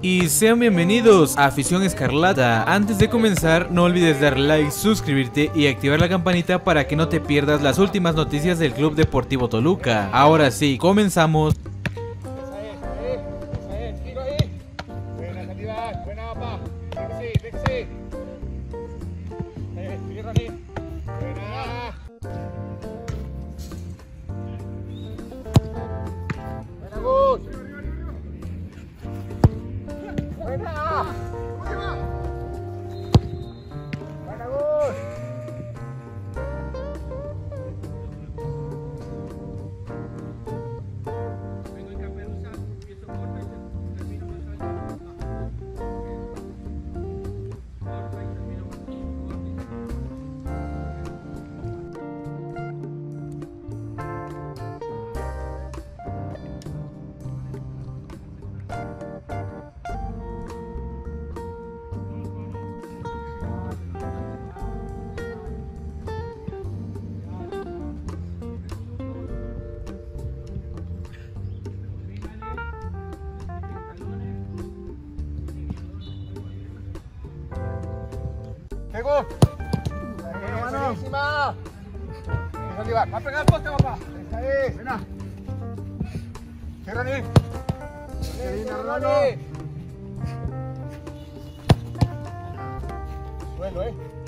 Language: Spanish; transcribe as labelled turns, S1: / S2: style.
S1: Y sean bienvenidos a Afición Escarlata. Antes de comenzar, no olvides dar like, suscribirte y activar la campanita para que no te pierdas las últimas noticias del Club Deportivo Toluca. Ahora sí, comenzamos.
S2: Tiro ahí. Buena calidad, buena papá. Vexi. Sigue Rani. Buena. Buena Gus. Buena. Buena Gus. Pegó. Buenísima. Va a pegar el poste, papá. Esa es. Buena. Cierra ahí. Suelo,